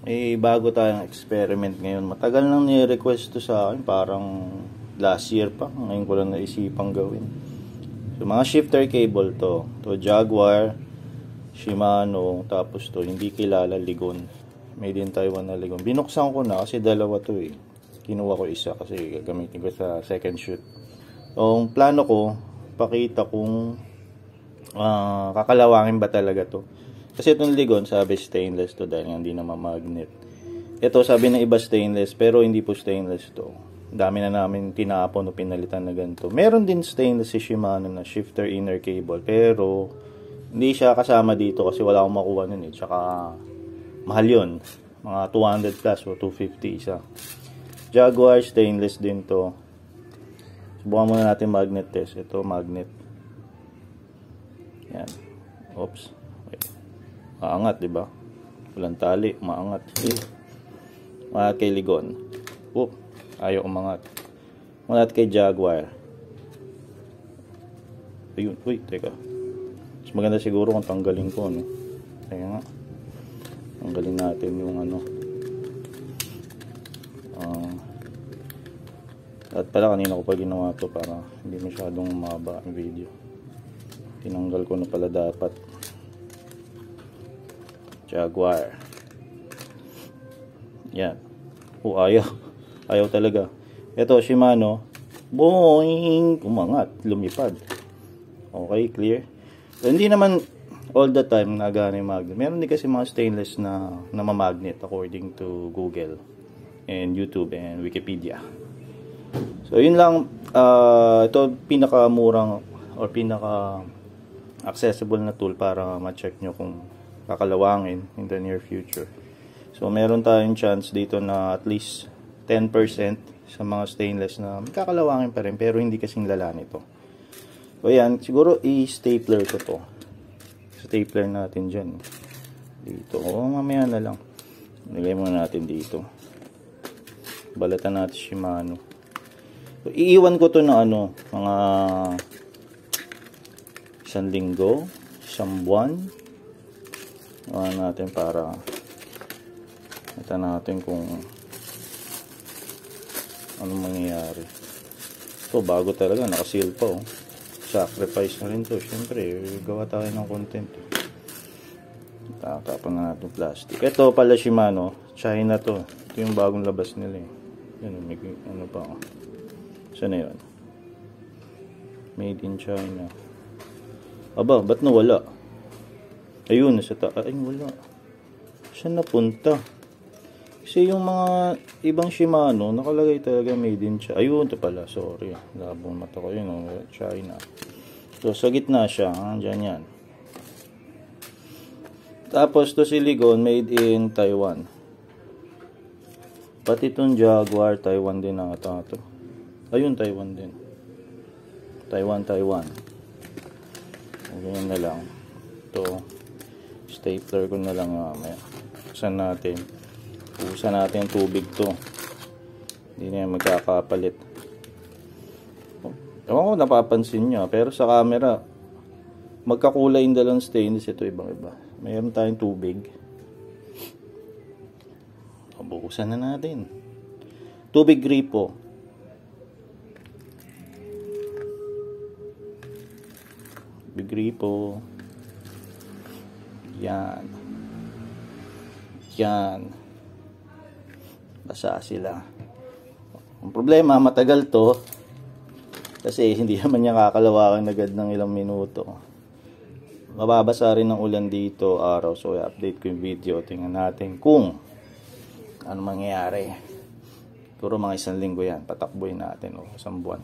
Eh, bago tayong experiment ngayon. Matagal nang ni-request to sa akin. Parang last year pa. Ngayon ko lang naisipang gawin. So, mga shifter cable to. To Jaguar, Shimano, tapos to, hindi kilala, Ligon. Made in Taiwan na Ligon. Binuksan ko na kasi dalawa to eh. Kinuha ko isa kasi gagamitin ko sa second shoot. So, ang plano ko, pakita kung kakalawangin ba talaga to. Kasi itong Ligon, sabi stainless to dahil hindi naman magnet. Ito, sabi ng iba stainless, pero hindi po stainless to. Dami na namin tinapon o pinalitan na ganito. Meron din stainless si Shimano na shifter inner cable, pero hindi siya kasama dito kasi wala akong makuha nun eh. Tsaka mahal yun. Mga 200 plus o 250 isa. Jaguar, stainless din to. Subukan muna natin magnet test. Ito, magnet. Yan. Oops. Maangat, di ba? Walang tali, maangat. Maangat kay Ligon. Ayaw umangat. Maangat kay Jaguar. Ayun, uy, teka. Mas maganda siguro kung tanggalin ko, no? Kaya nga. Tanggalin natin yung ano. At pala kanina ko pa ginawa to para hindi masyadong mahaba ang video. Tinanggal ko na pala dapat. Jaguar. Yan. Ayaw talaga. Ito, Shimano. Boing! Umangat. Lumipad. Okay, clear. So, hindi naman all the time nagana yung magnet. Meron din kasi mga stainless na mamagnet according to Google and YouTube and Wikipedia. So, yun lang. Ito pinakamurang or pinaka accessible na tool para ma-check nyo kung kakalawangin in the near future. So, meron tayong chance dito na at least 10% sa mga stainless na kakalawangin pa rin, pero hindi kasing lala nito. So, ayan. Siguro i-stapler ko to. Stapler natin dyan. Dito. Mamaya na lang. Nilagay muna natin dito. Balatan natin Shimano. So, iiwan ko to na ano, mga 1 linggo, 1 buwan. Natin para kita natin kung anong mangyayari. So, bago talaga, nakaseal pa oh. Sacrifice na rin to. Siyempre, gawa tayo ng content. Tapon na natin plastic. Ito pala Shimano, China to. Ito yung bagong labas nila eh. Yan, may ano pa oh. Saan na yun? Made in China. Aba, ba't nawala? Ayun, nasa ay wala. Saan napunta? Kasi yung mga ibang Shimano, nakalagay talaga made in China. Ayun, ito pala, sorry. Labong mata ko yun, China. So, sa gitna siya, dyan yan. Tapos, to si Ligon, made in Taiwan. Pati itong Jaguar, Taiwan din na ito. Ayun, Taiwan din. Taiwan. Ganyan na lang. Ito. Stapler ko na lang mamaya. Usan natin yung tubig to. Hindi na yan magkakapalit. Ewan ko napapansin nyo, pero sa camera magkakulay yung dalawang stainless. Ito ibang iba. Mayroon tayong tubig. Bukusan na natin. Tubig gripo. Tubig gripo. Yan. Basa sila. Ang problema, matagal to. Kasi hindi naman niya kakalawakan agad ng ilang minuto. Mababasa rin ng ulan dito araw. So, i-update ko yung video. Tingnan natin kung ano mangyayari. Puro mga 1 linggo yan. Patakbuhin natin o 1 buwan.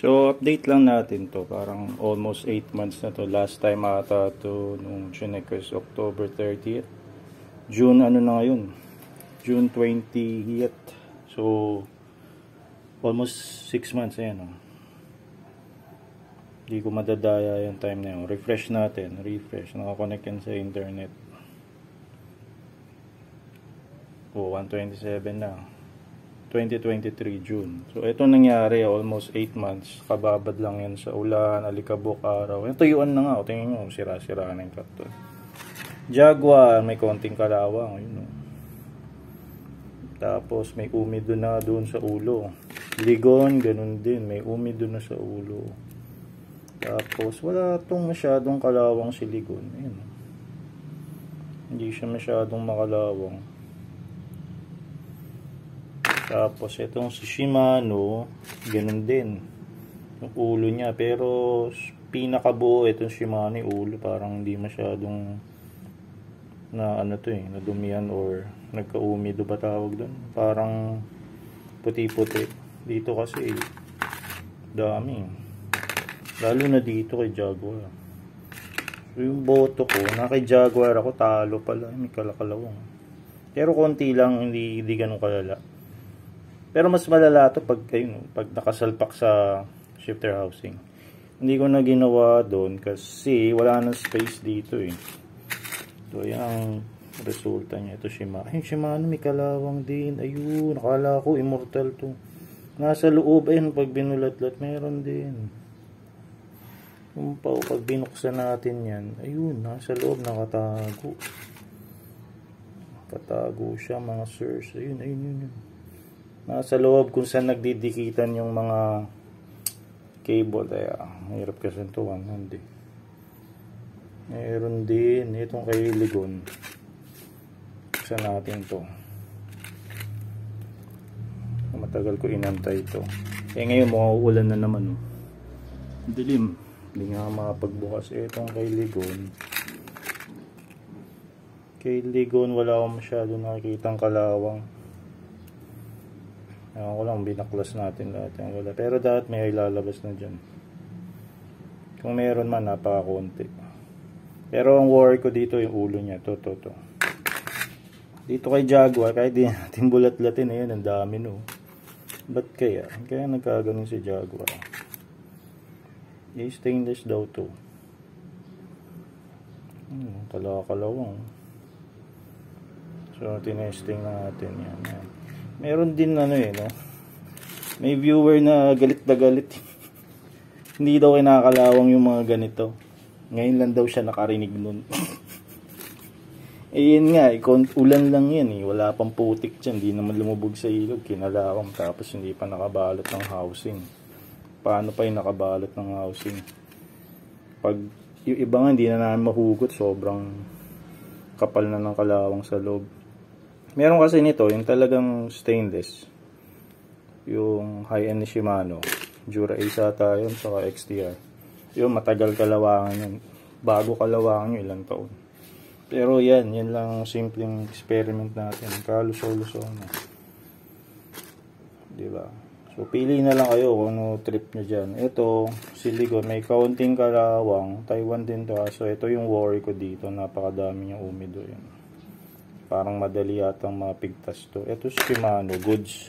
So, update lang natin to. Parang almost 8 months na to. Last time ata to nung chinek is October 30th. June ano na ngayon? June 20th. So, almost 6 months. Ayan o. Hindi ko madadaya yung time na yun. Refresh natin. Refresh. Nakakonect yan sa internet. Oh, 127 na. 2023 June. So, ito nangyari, almost 8 months. Kababad lang yan sa ulan, alikabok, araw. Yung tuyuan na nga. O, tingin nyo, sira-sira na yung karton. Jaguar, may konting kalawang. Yun, o. Tapos, may umido na doon sa ulo. Ligon, ganun din. May umido na sa ulo. Tapos, wala tong masyadong kalawang si Ligon. Ayun. Hindi siya masyadong makalawang. Tapos, itong si Shimano, ganun din. Yung ulo niya. Pero, pinakabuo, itong Shimano, yung ulo, parang hindi masyadong na ano to eh, nadumihan or nagka-umido ba tawag doon. Parang puti-puti. Dito kasi, dami. Lalo na dito kay Jaguar. So, yung boto ko, na kay Jaguar ako, talo pala. May kalakalawang. Pero konti lang, hindi ganun kalala. Pero mas malala to pag, ayun, pag nakasalpak sa shifter housing. Hindi ko na ginawa doon kasi wala nang space dito eh. So, yan ang resulta niya. Ito Shimano. Ay, Shimano may kalawang din. Ayun, nakala ko immortal to. Nasa loob, ayun, pag binulat-lat, meron din. Yung pag binuksan natin yan, ayun, nasa loob, nakatago. Katago siya, mga sirs. Ayun, ayun. Nasa loob kung saan nagdidikitan yung mga cable. Ay, hirap kasi ito, hindi. Meron din. Itong kay Ligon. Buksan natin to. Matagal ko inantay ito. Eh ngayon, mauulan na naman. Oh. Dilim. Hindi nga makapagbukas. Itong kay Ligon. Kay Ligon, wala akong masyado nakikitang kalawang. Ewan ko lang, binaklas natin lahat yung wala. Pero dapat may ilalabas na dyan. Kung meron man, napakakunti. Pero ang worry ko dito yung ulo niya. To. Dito kay Jaguar, kahit di natin bulat-latin, ayun, ang dami no. Ba't kaya? Kaya nagkaganon si Jaguar. Stainless daw to. Kalawang. So, tinesting natin yan. Meron din ano eh, no? May viewer na galit na galit. Hindi daw kinakalawang yung mga ganito. Ngayon lang daw siya nakarinig nun. Eh yun nga, ulan lang yan eh. Wala pang putik dyan. Hindi naman lumubog sa ilog. Kinalawang. Tapos hindi pa nakabalot ng housing. Paano pa yung nakabalot ng housing? Pag yung iba nga hindi na namin mahugot. Sobrang kapal na ng kalawang sa loob. Meron kasi nito, yung talagang stainless. Yung high-end ni Shimano. Jura Ace ata yun, saka XTR. Yung matagal kalawangan yun. Bago kalawangan yun, ilang taon. Pero yan lang simpleng experiment natin. Kaluso-luso na. Diba? So, pili na lang kayo kung ano trip nyo dyan. Ito, Silicone, may kaunting kalawang. Taiwan din to. So, ito yung worry ko dito. Napakadami yung umido yun. Parang madali yatang mapigtas to. Ito Shimano, goods.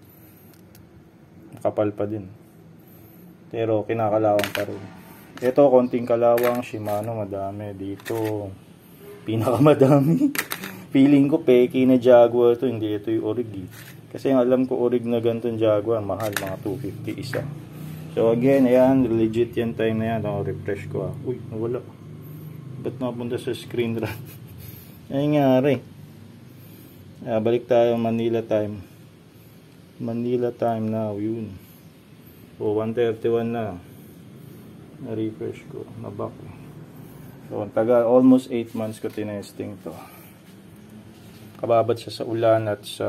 Kapal pa din. Pero kinakalawang pa rin. Ito, konting kalawang. Shimano, madami. Dito, pinakamadami. Feeling ko, peki na Jaguar to. Hindi ito yung orig. Kasi alam ko, orig na ganitong Jaguar. Mahal, mga 250 isa. So again, ayan. Legit yan time na yan. Refresh ko. Uy, nawala. Ba't napunta sa screen run? Ay ngari. Balik tayo Manila time. Manila time now, yun. So 1:31 na. Na-refresh ko, na-back. So tagal, almost 8 months ko tinesting to. Kababad siya sa ulan at sa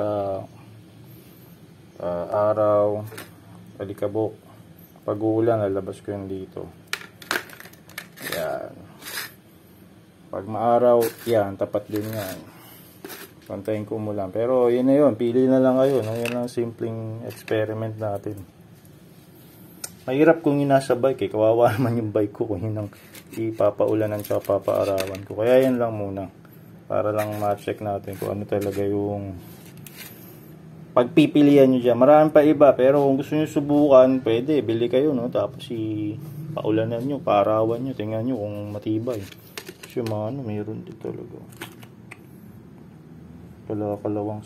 araw, alikabok. Pag uulan, lalabas ko yun dito. Yan. Pag maaraw, yan, tapat din yan. Pantayin ko umulan. Pero yun na yun, pili na lang kayo. No? Yan ang simpleng experiment natin. Mahirap kung nasa bike eh. Kawawa naman yung bike ko kung yun ang ipapaulanan tsaka papaarawan ko. Kaya yan lang muna. Para lang ma-check natin kung ano talaga yung pagpipilian nyo dyan. Marami pa iba. Pero kung gusto nyo subukan, pwede. Bili kayo, no? Tapos paulanan nyo, paarawan nyo. Tingnan nyo kung matibay. Kasi yung mga ano, mayroon din talaga. Kalawang.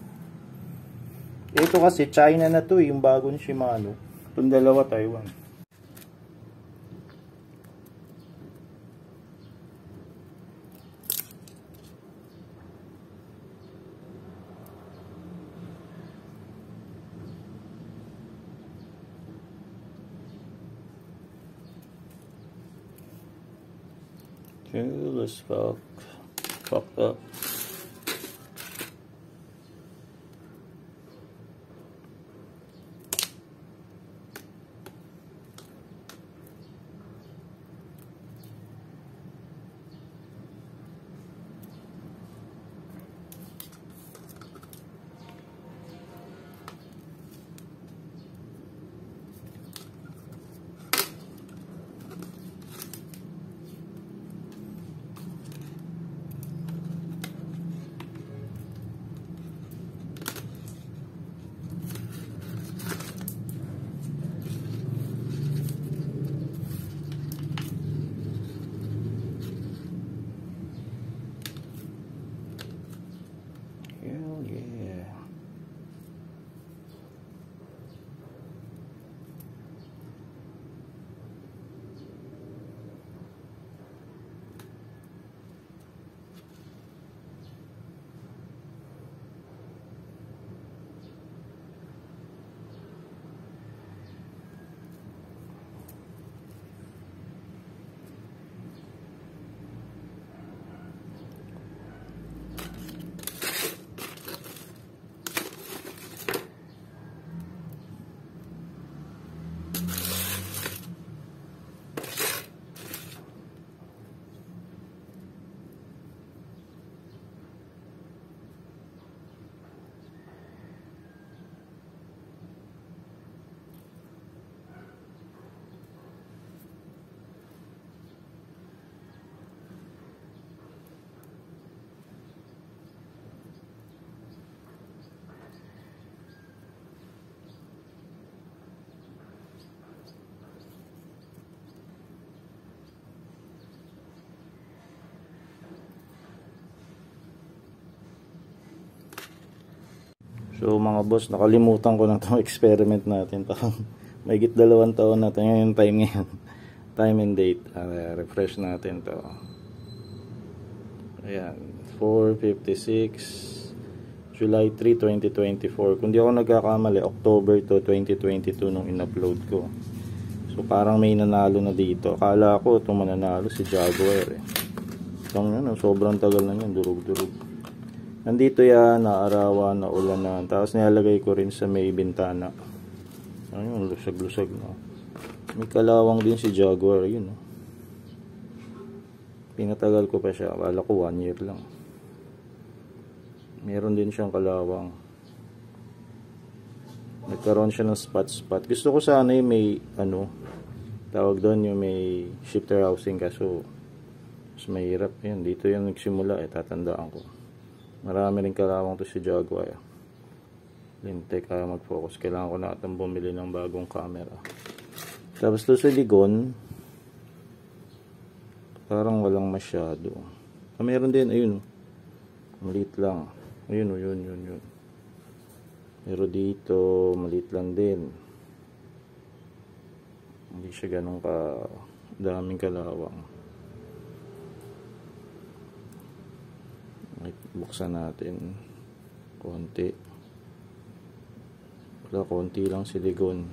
Ito kasi, China na to eh. Yung bagong Shimano. Itong dalawa, Taiwan. Okay, let's fuck up. Hell yeah. So mga boss, nakalimutan ko na itong experiment natin. Mahigit 2 taon na ito. Yung time ngayon. Time and date. Refresh natin to. Ayan. 4:56 July 3, 2024. Kung di ako nagkakamali, October to 2022 nung in-upload ko. So parang may nanalo na dito. Akala ko itong mananalo si Jaguar eh. Sobrang tagal na yan. Durug-durug. Nandito yan, naarawan, naulanan. Tapos nilalagay ko rin sa may bintana. Ayun, lusag-lusag na. May kalawang din si Jaguar. Yun. Pinatagal ko pa siya. Akala ko 1 year lang. Meron din siyang kalawang. Nagkaroon siya ng spot-spot. Gusto ko sana yung may, tawag doon yung may shifter housing. Kaso, mas mahirap. Yan, dito yan nagsimula. Tatandaan ko. Marami rin kalawang to si Jaguar. Lintek kaya mag-focus. Kailangan ko na atang bumili ng bagong camera. Tapos to sa ligon, parang walang masyado. Meron din, ayun. Maliit lang. Ayun. Pero dito, maliit lang din. Hindi siya ganun daming kalawang. Buksan natin konti. Konti lang silikon.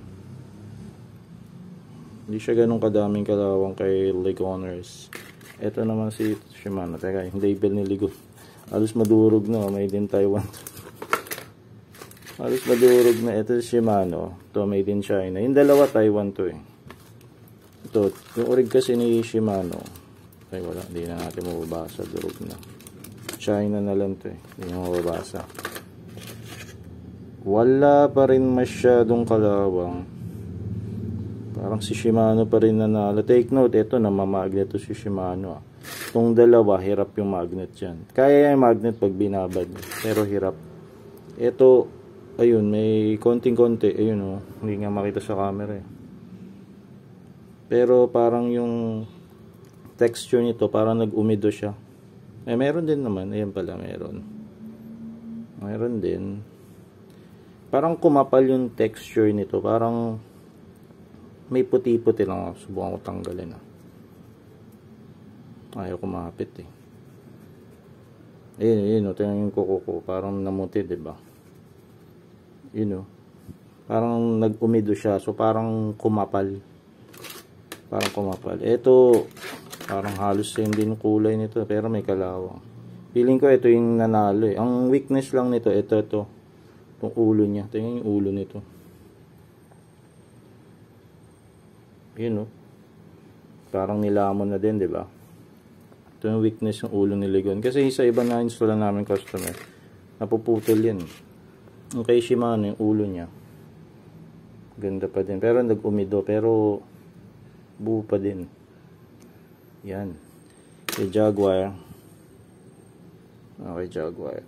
Hindi siya ganun kadaming kalawang kay Ligoners. Ito naman si Shimano. Teka, yung label ni Ligon halos madurog na. Made in Taiwan. Halos madurog na. Ito si Shimano. Ito made in China. Yung dalawa Taiwan to eh. Ito, yung orig kasi ni Shimano. Ay wala, hindi na natin mababasa. Durog na. China na lang to eh. Hindi nyo mababasa. Wala pa rin masyadong kalawang. Parang si Shimano pa rin nanalo. Take note, ito namamagnet to si Shimano. Itong dalawa, hirap yung magnet yan. Kaya yung magnet pag binabad. Pero hirap. Ito, ayun, may konting-konti. Ayun oh, hindi nga makita sa camera eh. Pero parang yung texture nito, parang nag-umido siya. Eh, meron din naman. Ayan pala, meron. Meron din. Parang kumapal yung texture nito. Parang may puti-puti lang. Subukan ko tanggalin. Ayaw kumapit eh. Ayun, tingnan yung kuko ko. Parang namuti, diba? Yun o. Parang nag-umido siya. So, parang kumapal. Parang kumapal. Ito, parang halos same din yung kulay nito. Pero may kalawang. Feeling ko ito yung nanalo eh. Ang weakness lang nito, ito. Itong ulo niya. Tingnan yung ulo nito. Yun o. Parang nilamon na din, di ba? Ito yung weakness ng ulo ni Ligon. Kasi sa iba na install namin customer, napuputol yan. Yung kay Shimano, yung ulo niya, ganda pa din. Pero nag-umido. Pero buo pa din. Yan. Kay Jaguar. Okay, Jaguar.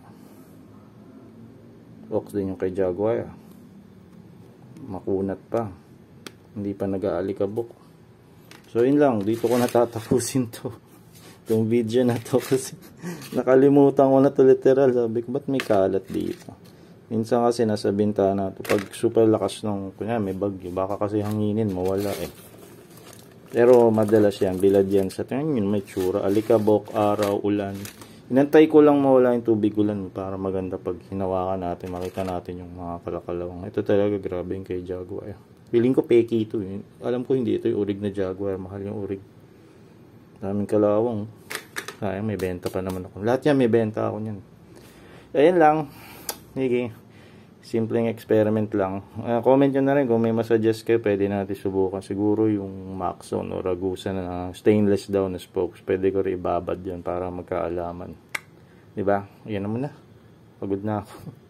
Ox din yung kay Jaguar. Makunat pa. Hindi pa nag-aalikabok. So yun lang, dito ko natatapusin to. Itong video na to kasi nakalimutan ko na to literal. Sabi ko, ba't may kalat dito? Minsan kasi nasa bintana to. Pag super lakas ng, kunya may bagyo, baka kasi hanginin, mawala eh. Pero madalas yan, bilad yan sa tingnan yun, may tsura. Alikabok, araw, ulan. Inantay ko lang mawala yung tubig ulan para maganda pag hinawakan natin, makita natin yung mga kalakalawang. Ito talaga grabe yung kay Jaguar. Feeling ko peki ito eh. Alam ko hindi ito yung urig na Jaguar. Mahal yung urig. Daming kalawang. Sayang may benta pa naman ako. Lahat yan may benta ako niyan. Ayun lang. Sige. Simpleng experiment lang. Comment nyo na rin kung may masuggest kayo. Pwede natin subukan. Siguro yung Maxon o Ragusa na stainless daw na spokes. Pwede ko rin ibabad yun para magkaalaman. Diba? Yan naman na. Pagod na ako.